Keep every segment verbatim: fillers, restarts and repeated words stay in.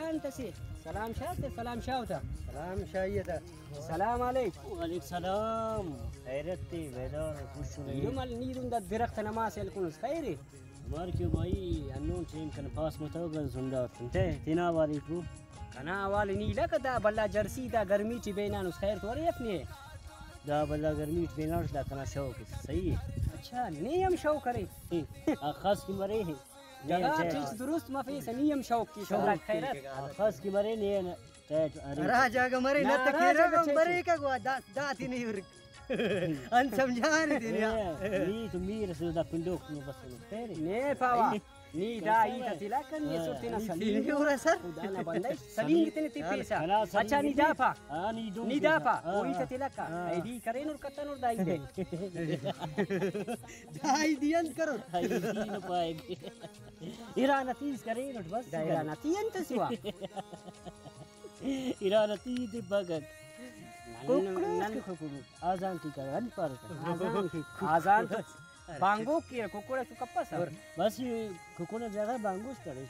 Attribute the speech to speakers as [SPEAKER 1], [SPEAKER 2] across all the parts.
[SPEAKER 1] انت سي سلام شاته سلام شاوته
[SPEAKER 2] سلام شايته
[SPEAKER 1] سلام عليكم.
[SPEAKER 3] وعليكم السلام. خيرتي بيدار خوش
[SPEAKER 1] يوم النيرون ده درخت نماس يكون خيري
[SPEAKER 3] ماركي باي انون تيم كان باس متوغل زندات انت تينا वालेकुम
[SPEAKER 1] انا والي نيلا كدا بلا جرسي دا गर्मी ची बेना नुस खैर तोरे अपने
[SPEAKER 3] دا بلا गर्मी بينار دا كنا شوق सही है.
[SPEAKER 1] अच्छा नियम शौक करे
[SPEAKER 3] خاص की मरे है
[SPEAKER 1] जगह चीज दुरुस्त ما في नियम शौक की शौक खैरत
[SPEAKER 3] خاص की मरे नहीं
[SPEAKER 2] राजा का मरे न तकेरा का मरे का गवा दात दात ही नहीं उर अन समझा नहीं दे रहा
[SPEAKER 3] ni tu mira se da pendok no bas no pere
[SPEAKER 1] ne pawa ni da ita tilakan ni surtina salim
[SPEAKER 2] नहीं हो रहा सर
[SPEAKER 1] udana bandai salim कितने ती पैसा अच्छा ni dafa
[SPEAKER 3] ani do
[SPEAKER 1] ni dafa o ita tilaka ai di kare nur kata nur dai de
[SPEAKER 2] दाई दियन करो
[SPEAKER 3] ai di no paege irana tis kare no bas
[SPEAKER 1] daira na tien taswa
[SPEAKER 3] irana ti de bagat nan azan की कर पर
[SPEAKER 1] azan की azan Bango की कुकुड़ा तू kappa sir
[SPEAKER 3] बस ये कुकुड़ा जगह बांगोस करे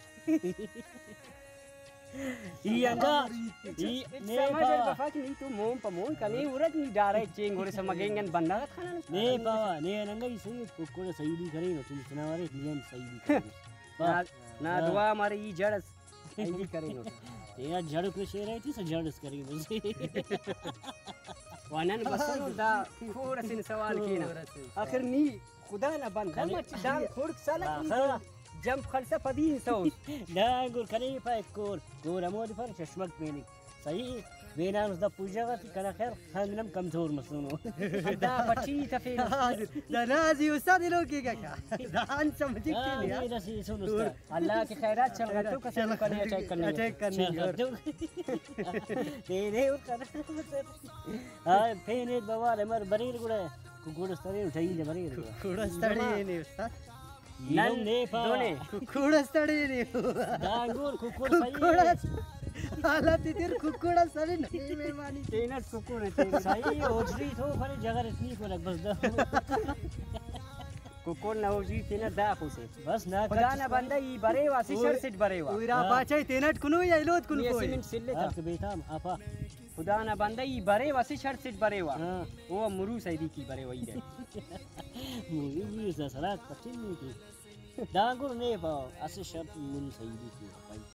[SPEAKER 3] Iyanga i ne
[SPEAKER 1] sama jar bafa ki ni tu mom pa mon kani urat ni dare cheng gore samagengan banda khana
[SPEAKER 3] ne pa ne nanga isi kukuda sahi di kare no tu sunaware niyan sahi di kare
[SPEAKER 1] na dua mari i jaras sahi di kare no
[SPEAKER 3] तेरा जड़ को शेर है थी जड़ करी मुझे
[SPEAKER 1] वानन बसनो दा थोड़ा सिन सवाल कीना आखिर नी खुदा ना बंद हम दाम खुर्क साला जम खलसा पदीन सो
[SPEAKER 3] डांगुर कने पाए कोर कोर अमोद पर चश्मक मेनी सही बेना उस दा पूजा का कना खैर खानम कमजोर मसनो
[SPEAKER 1] दा बच्ची तफील
[SPEAKER 2] दा नाजी उस्ताद लोग की क्या दान समझ के नहीं
[SPEAKER 3] ये रसी सुन
[SPEAKER 1] अल्लाह की खैरात चल गया तो कसम करने अटैक करने
[SPEAKER 2] अटैक करने
[SPEAKER 3] तेरे और कर हां फेने बवाल मर बरीर गुड़े कुकुड़ स्तरी उठाई ले बरीर
[SPEAKER 2] कुकुड़ स्तरी नहीं उस्ताद
[SPEAKER 3] नन ने पा
[SPEAKER 1] दोने
[SPEAKER 2] कुकुड़ स्तरी नहीं
[SPEAKER 3] डांगुर कुकुड़ सही
[SPEAKER 2] हालत तेरे कुकुड़ा सरी नहीं मेहमानी
[SPEAKER 1] तेना कुकुड़ तेना
[SPEAKER 3] सही ओजरी थो फरे जगह इतनी को लग बस दा
[SPEAKER 1] कुकुड़ ना ओजरी तेना दा खुसे
[SPEAKER 3] बस ना
[SPEAKER 1] खुदा ना बंदा ई बरेवा सिशर सिट बरेवा
[SPEAKER 2] उरा बाचे तेनट कुनु या लोत कुनु
[SPEAKER 1] ये
[SPEAKER 2] कोई
[SPEAKER 1] सीमेंट सिल्ले था
[SPEAKER 3] के बेटा आपा
[SPEAKER 1] खुदा ना बंदा ई बरेवा सिशर सिट बरेवा वो मुरु सैदी की बरेवा ई दे
[SPEAKER 3] मुरु भी ससरा पचिन नहीं की डांगुर ने पा असे शर्त मुरु सही की